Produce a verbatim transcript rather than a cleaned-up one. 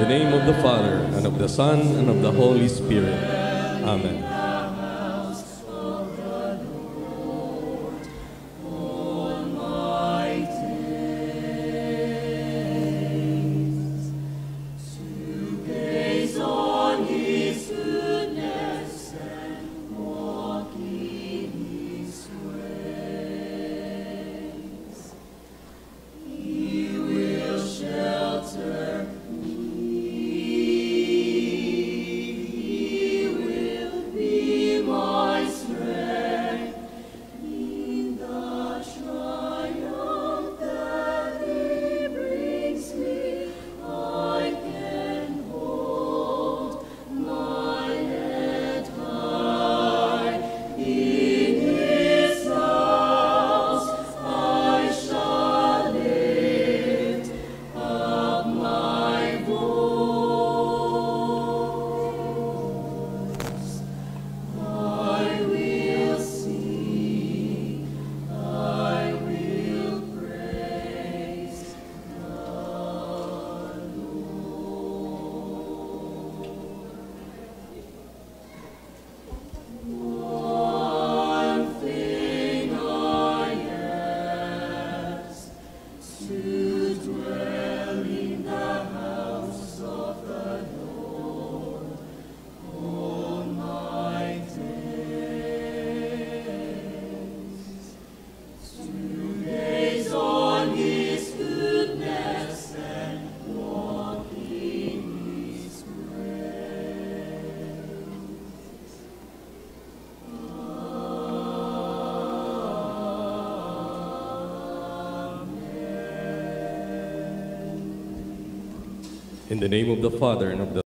the name of the Father, and of the Son, and of the Holy Spirit. Amen. In the name of the Father, and of the